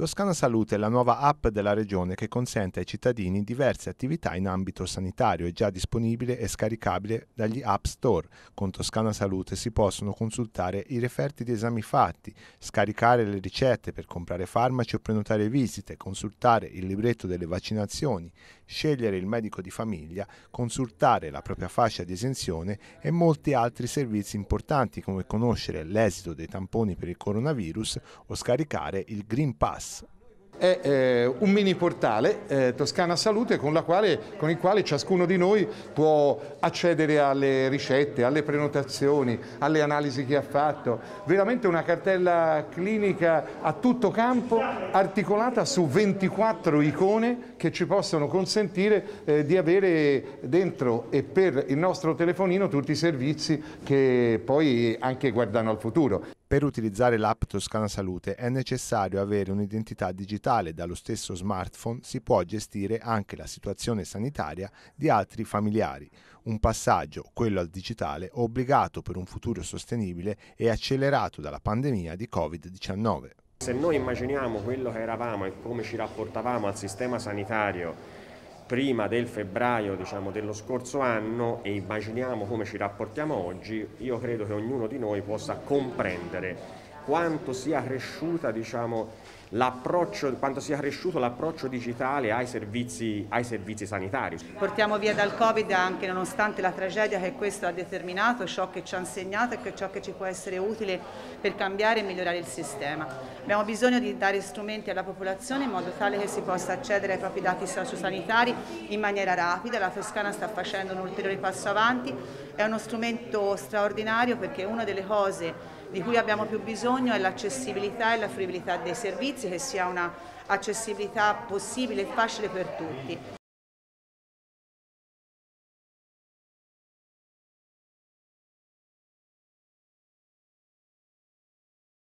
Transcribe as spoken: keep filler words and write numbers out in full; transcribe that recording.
Toscana Salute è la nuova app della regione che consente ai cittadini diverse attività in ambito sanitario. È già disponibile e scaricabile dagli App Store. Con Toscana Salute si possono consultare i referti di esami fatti, scaricare le ricette per comprare farmaci o prenotare visite, consultare il libretto delle vaccinazioni, scegliere il medico di famiglia, consultare la propria fascia di esenzione e molti altri servizi importanti come conoscere l'esito dei tamponi per il coronavirus o scaricare il Green Pass. È eh, un mini portale eh, Toscana Salute con, la quale, con il quale ciascuno di noi può accedere alle ricette, alle prenotazioni, alle analisi che ha fatto. Veramente una cartella clinica a tutto campo, articolata su ventiquattro icone che ci possono consentire eh, di avere dentro e per il nostro telefonino tutti i servizi che poi anche guardano al futuro. Per utilizzare l'app Toscana Salute è necessario avere un'identità digitale. Dallo stesso smartphone si può gestire anche la situazione sanitaria di altri familiari. Un passaggio, quello al digitale, obbligato per un futuro sostenibile e accelerato dalla pandemia di covid diciannove. Se noi immaginiamo quello che eravamo e come ci rapportavamo al sistema sanitario prima del febbraio, diciamo, dello scorso anno e immaginiamo come ci rapportiamo oggi, io credo che ognuno di noi possa comprendere quanto sia cresciuta, diciamo, l'approccio, quanto sia cresciuto l'approccio digitale ai servizi, ai servizi sanitari. Portiamo via dal Covid anche nonostante la tragedia che questo ha determinato, ciò che ci ha insegnato e ciò che ci può essere utile per cambiare e migliorare il sistema. Abbiamo bisogno di dare strumenti alla popolazione in modo tale che si possa accedere ai propri dati sociosanitari in maniera rapida. La Toscana sta facendo un ulteriore passo avanti, è uno strumento straordinario perché una delle cose di cui abbiamo più bisogno è l'accessibilità e la fruibilità dei servizi, che sia una accessibilità possibile e facile per tutti.